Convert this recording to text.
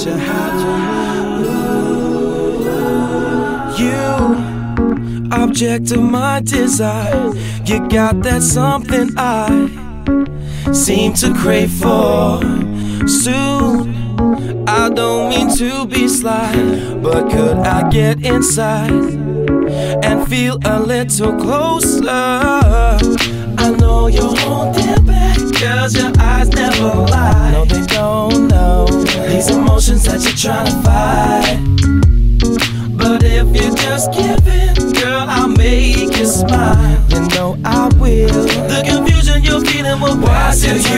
but you have to move. You, object of my desire, you got that something I seem to crave for. Soon, I don't mean to be sly, but could I get inside and feel a little closer? I know you're holding back, 'cause your eyes never lie. No, they don't know these emotions that you're trying to fight. But if you just give in, girl, I'll make you smile. You know I will. The confusion you're feeling will pass.